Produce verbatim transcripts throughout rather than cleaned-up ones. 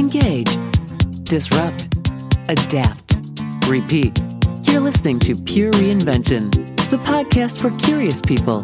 Engage. Disrupt. Adapt. Repeat. You're listening to Pure Reinvention, the podcast for curious people.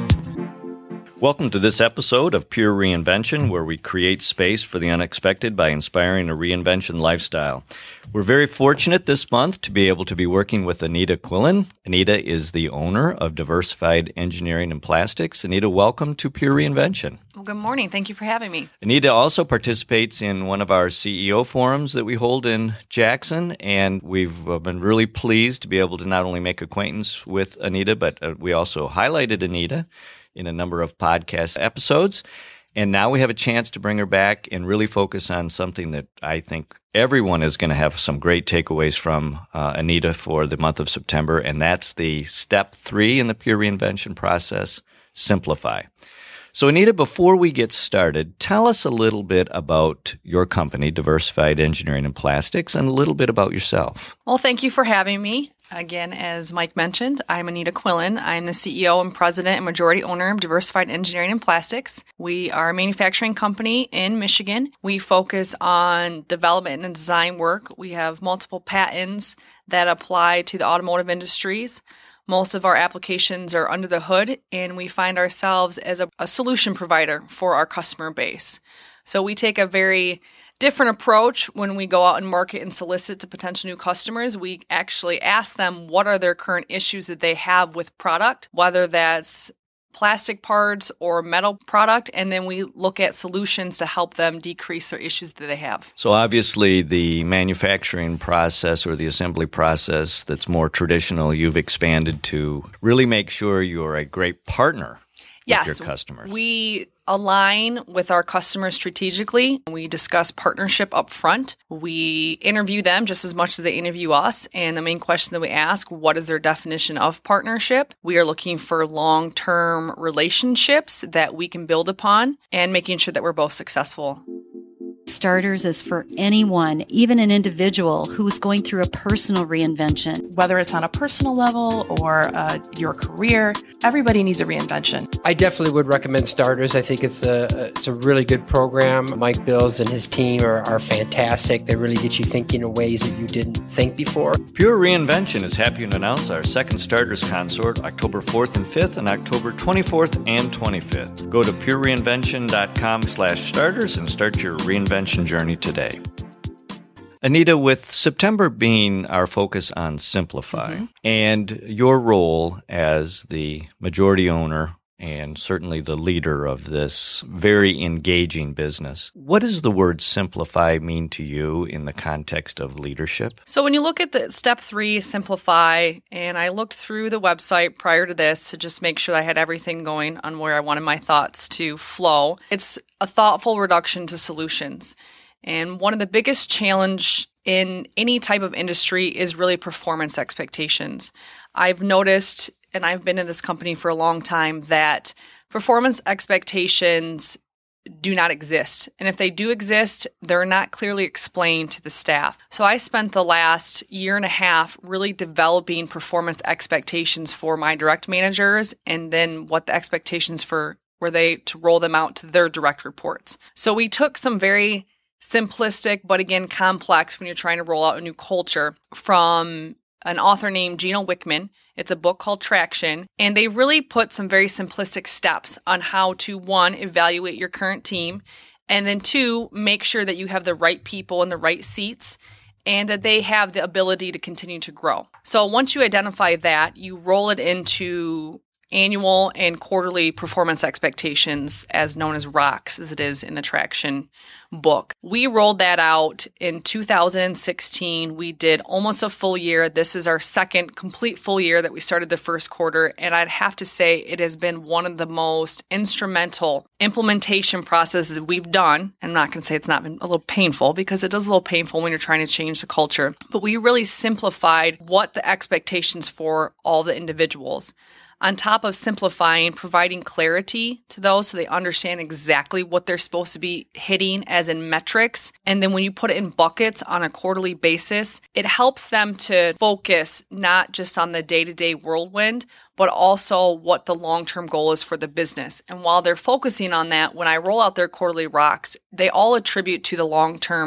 Welcome to this episode of Pure Reinvention, where we create space for the unexpected by inspiring a reinvention lifestyle. We're very fortunate this month to be able to be working with Anita Quillen. Anita is the owner of Diversified Engineering and Plastics. Anita, welcome to Pure Reinvention. Well, good morning. Thank you for having me. Anita also participates in one of our C E O forums that we hold in Jackson, and we've been really pleased to be able to not only make acquaintance with Anita, but uh, we also highlighted Anita in a number of podcast episodes. And now we have a chance to bring her back and really focus on something that I think everyone is going to have some great takeaways from uh, Anita for the month of September, and that's the step three in the Pure Reinvention process, simplify. So Anita, before we get started, tell us a little bit about your company, Diversified Engineering and Plastics, and a little bit about yourself. Well, thank you for having me. Again, as Mike mentioned, I'm Anita Quillen. I'm the C E O and president and majority owner of Diversified Engineering and Plastics. We are a manufacturing company in Michigan. We focus on development and design work. We have multiple patents that apply to the automotive industries. Most of our applications are under the hood, and we find ourselves as a, a solution provider for our customer base. So we take a very different approach when we go out and market and solicit to potential new customers. We actually ask them what are their current issues that they have with product, whether that's plastic parts or metal product, and then we look at solutions to help them decrease their issues that they have. So obviously the manufacturing process or the assembly process that's more traditional, you've expanded to really make sure you're a great partner yes, with your customers. We align with our customers strategically. We discuss partnership up front. We interview them just as much as they interview us. And the main question that we ask, what is their definition of partnership? We are looking for long-term relationships that we can build upon and making sure that we're both successful. Starters is for anyone, even an individual who's going through a personal reinvention. Whether it's on a personal level or uh, your career, everybody needs a reinvention. I definitely would recommend Starters. I think it's a it's a really good program. Mike Bills and his team are, are fantastic. They really get you thinking in ways that you didn't think before. Pure Reinvention is happy to announce our second Starters Consort, October fourth and fifth, and October twenty-fourth and twenty-fifth. Go to pure reinvention dot com slash starters and start your reinvention journey today. Anita, with September being our focus on Simplify, mm-hmm. and your role as the majority owner and certainly the leader of this very engaging business, what does the word simplify mean to you in the context of leadership? So when you look at the step three, simplify, and I looked through the website prior to this to just make sure I had everything going on where I wanted my thoughts to flow. It's a thoughtful reduction to solutions. And one of the biggest challenge in any type of industry is really performance expectations. I've noticed, and I've been in this company for a long time, that performance expectations do not exist. And if they do exist, they're not clearly explained to the staff. So I spent the last year and a half really developing performance expectations for my direct managers, and then what the expectations for were they to roll them out to their direct reports. So we took some very simplistic, but again, complex when you're trying to roll out a new culture from an author named Gino Wickman. It's a book called Traction, and they really put some very simplistic steps on how to, one, evaluate your current team, and then two, make sure that you have the right people in the right seats and that they have the ability to continue to grow. So once you identify that, you roll it into annual and quarterly performance expectations, as known as rocks, as it is in the Traction book. We rolled that out in two thousand sixteen. We did almost a full year. This is our second complete full year that we started the first quarter. And I'd have to say it has been one of the most instrumental implementation processes that we've done. I'm not going to say it's not been a little painful, because it is a little painful when you're trying to change the culture. But we really simplified what the expectations for all the individuals. On top of simplifying, providing clarity to those so they understand exactly what they're supposed to be hitting as in metrics. And then when you put it in buckets on a quarterly basis, it helps them to focus not just on the day-to-day whirlwind, but also what the long-term goal is for the business. And while they're focusing on that, when I roll out their quarterly rocks, they all attribute to the long-term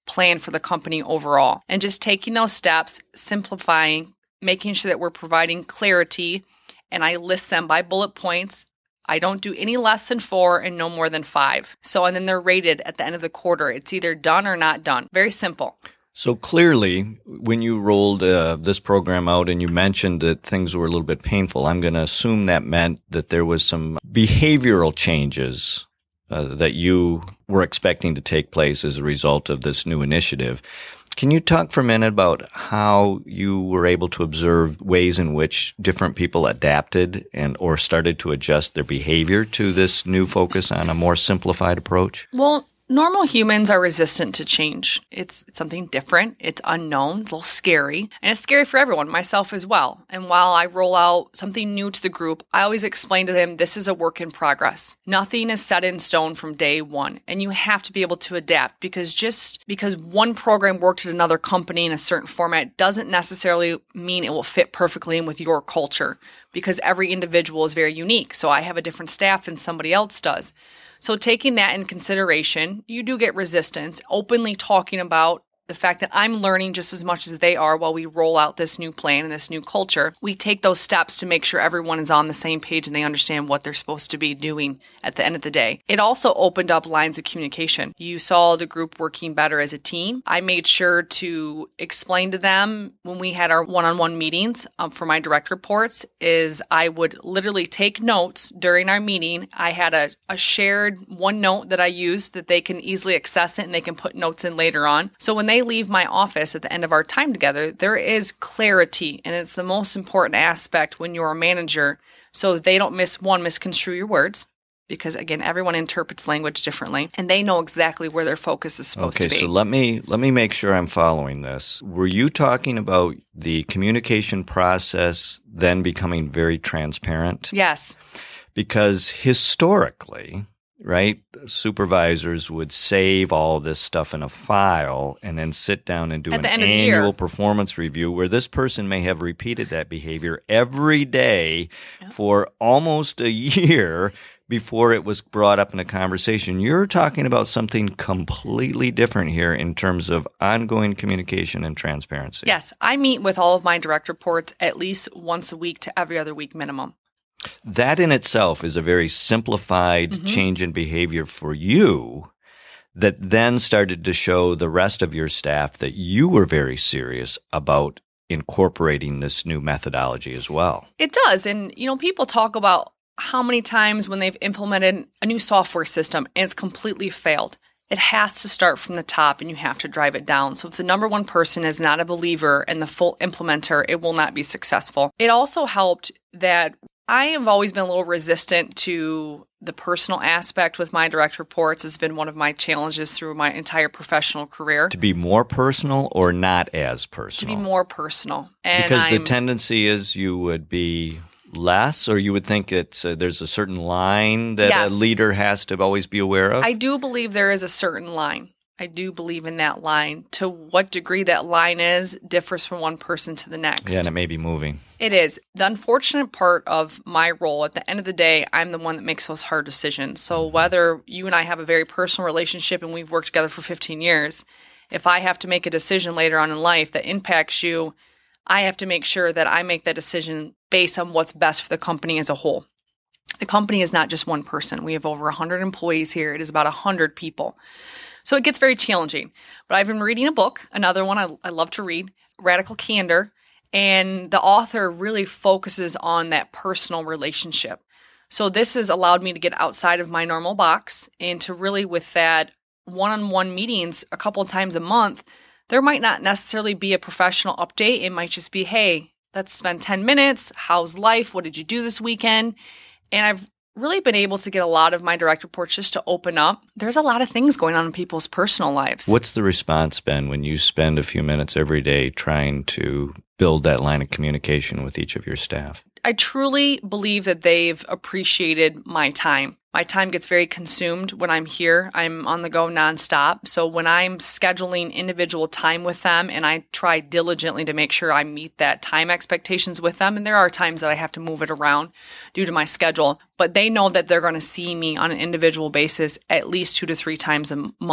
plan for the company overall. And just taking those steps, simplifying, making sure that we're providing clarity, and I list them by bullet points. I don't do any less than four and no more than five. So, and then they're rated at the end of the quarter. It's either done or not done. Very simple. So clearly, when you rolled uh, this program out and you mentioned that things were a little bit painful, I'm going to assume that meant that there was some behavioral changes uh, that you were expecting to take place as a result of this new initiative. Can you talk for a minute about how you were able to observe ways in which different people adapted and or started to adjust their behavior to this new focus on a more simplified approach? Well, normal humans are resistant to change. It's, it's something different. It's unknown. It's a little scary. And it's scary for everyone, myself as well. And while I roll out something new to the group, I always explain to them this is a work in progress. Nothing is set in stone from day one. And you have to be able to adapt, because just because one program worked at another company in a certain format doesn't necessarily mean it will fit perfectly in with your culture, because every individual is very unique. So I have a different staff than somebody else does. So taking that in consideration, you do get resistance. Openly talking about the fact that I'm learning just as much as they are while we roll out this new plan and this new culture. We take those steps to make sure everyone is on the same page and they understand what they're supposed to be doing at the end of the day. It also opened up lines of communication. You saw the group working better as a team. I made sure to explain to them when we had our one-on-one meetings um, for my direct reports is I would literally take notes during our meeting. I had a, a shared OneNote that I used that they can easily access it and they can put notes in later on. So when they leave my office at the end of our time together, there is clarity, and it's the most important aspect when you're a manager, so they don't miss one, misconstrue your words, because again, everyone interprets language differently, and they know exactly where their focus is supposed okay, to be. Okay, so let me let me make sure I'm following this. Were you talking about the communication process then becoming very transparent? Yes. Because historically, right, supervisors would save all this stuff in a file and then sit down and do an annual performance review where this person may have repeated that behavior every day yeah. for almost a year before it was brought up in a conversation. You're talking about something completely different here in terms of ongoing communication and transparency. Yes, I meet with all of my direct reports at least once a week to every other week minimum. That in itself is a very simplified mm-hmm. change in behavior for you that then started to show the rest of your staff that you were very serious about incorporating this new methodology as well. It does. And, you know, people talk about how many times when they've implemented a new software system and it's completely failed. It has to start from the top and you have to drive it down. So if the number one person is not a believer and the full implementer, it will not be successful. It also helped that I have always been a little resistant to the personal aspect with my direct reports. It's been one of my challenges through my entire professional career. To be more personal or not as personal? To be more personal. And because I'm, the tendency is you would be less, or you would think it's uh, there's a certain line that yes. a leader has to always be aware of? I do believe there is a certain line. I do believe in that line. To what degree that line is differs from one person to the next. Yeah, and it may be moving. It is. The unfortunate part of my role, at the end of the day, I'm the one that makes those hard decisions. So whether you and I have a very personal relationship and we've worked together for fifteen years, if I have to make a decision later on in life that impacts you, I have to make sure that I make that decision based on what's best for the company as a whole. The company is not just one person. We have over one hundred employees here. It is about one hundred people. So it gets very challenging. But I've been reading a book, another one I, I love to read, Radical Candor, and the author really focuses on that personal relationship. So this has allowed me to get outside of my normal box and to really, with that one-on-one meetings a couple of times a month, there might not necessarily be a professional update. It might just be, hey, let's spend ten minutes. How's life? What did you do this weekend? And I've really been able to get a lot of my direct reports just to open up. There's a lot of things going on in people's personal lives. What's the response been when you spend a few minutes every day trying to build that line of communication with each of your staff? I truly believe that they've appreciated my time. My time gets very consumed when I'm here. I'm on the go nonstop. So when I'm scheduling individual time with them, and I try diligently to make sure I meet that time expectations with them, and there are times that I have to move it around due to my schedule, but they know that they're going to see me on an individual basis at least two to three times a month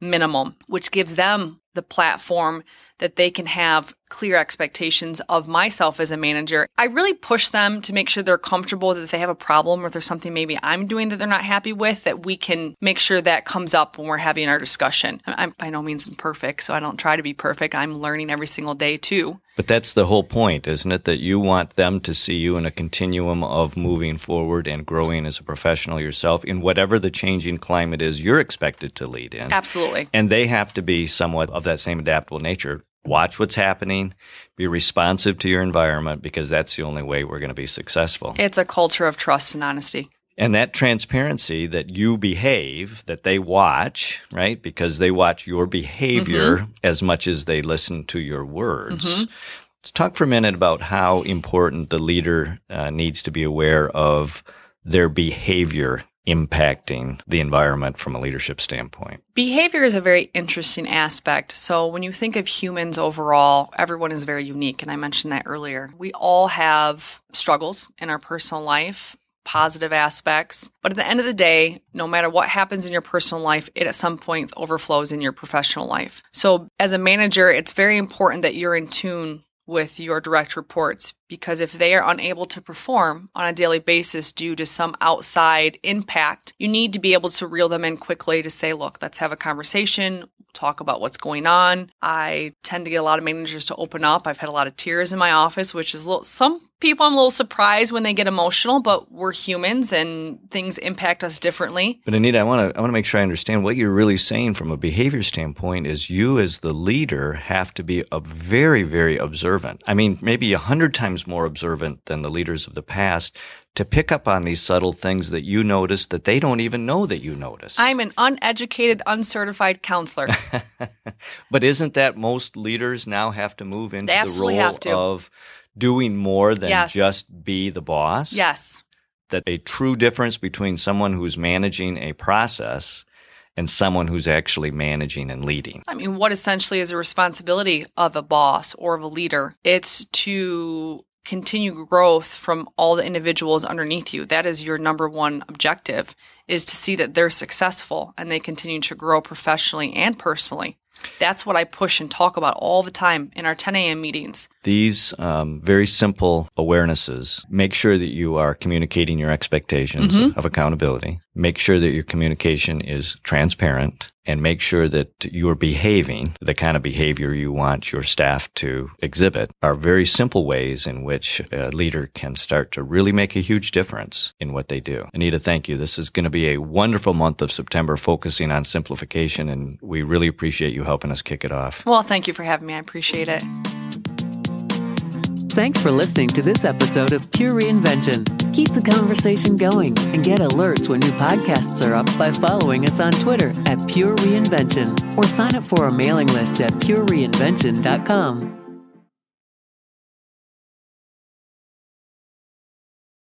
minimum, which gives them the platform that they can have clear expectations of myself as a manager. I really push them to make sure they're comfortable that if they have a problem or if there's something maybe I'm doing that they're not happy with, that we can make sure that comes up when we're having our discussion. I'm by no means perfect, so I don't try to be perfect. I'm learning every single day too. But that's the whole point, isn't it? That you want them to see you in a continuum of moving forward and growing as a professional yourself in whatever the changing climate is you're expected to lead in. Absolutely. And they have to be somewhat of that same adaptable nature. Watch what's happening, be responsive to your environment, because that's the only way we're going to be successful. It's a culture of trust and honesty. And that transparency that you behave, that they watch, right? Because they watch your behavior mm-hmm. as much as they listen to your words. Mm-hmm. Let's talk for a minute about how important the leader uh, needs to be aware of their behavior impacting the environment from a leadership standpoint. Behavior is a very interesting aspect. So when you think of humans overall, everyone is very unique. And I mentioned that earlier. We all have struggles in our personal life, positive aspects. But at the end of the day, no matter what happens in your personal life, it at some point overflows in your professional life. So as a manager, it's very important that you're in tune with your direct reports, because if they are unable to perform on a daily basis due to some outside impact, you need to be able to reel them in quickly to say, look, let's have a conversation, talk about what's going on. I tend to get a lot of managers to open up. I've had a lot of tears in my office, which is a little, some people I'm a little surprised when they get emotional, but we're humans and things impact us differently. But Anita, I want to I want to make sure I understand what you're really saying from a behavior standpoint is you as the leader have to be a very, very observant. I mean, maybe a hundred times more observant than the leaders of the past to pick up on these subtle things that you notice that they don't even know that you notice. I'm an uneducated, uncertified counselor. But isn't that most leaders now have to move into they the role have to. of doing more than yes. just be the boss? Yes. That a true difference between someone who's managing a process and someone who's actually managing and leading. I mean, what essentially is a responsibility of a boss or of a leader? It's to continue growth from all the individuals underneath you. That is your number one objective, is to see that they're successful and they continue to grow professionally and personally. That's what I push and talk about all the time in our ten a.m. meetings. These um, very simple awarenesses, make sure that you are communicating your expectations mm-hmm. of accountability. Make sure that your communication is transparent, and make sure that you're behaving the kind of behavior you want your staff to exhibit are very simple ways in which a leader can start to really make a huge difference in what they do. Anita, thank you. This is going to be a wonderful month of September focusing on simplification, and we really appreciate you helping us kick it off. Well, thank you for having me. I appreciate it. Thanks for listening to this episode of Pure Reinvention. Keep the conversation going and get alerts when new podcasts are up by following us on Twitter at Pure Reinvention or sign up for our mailing list at pure reinvention dot com.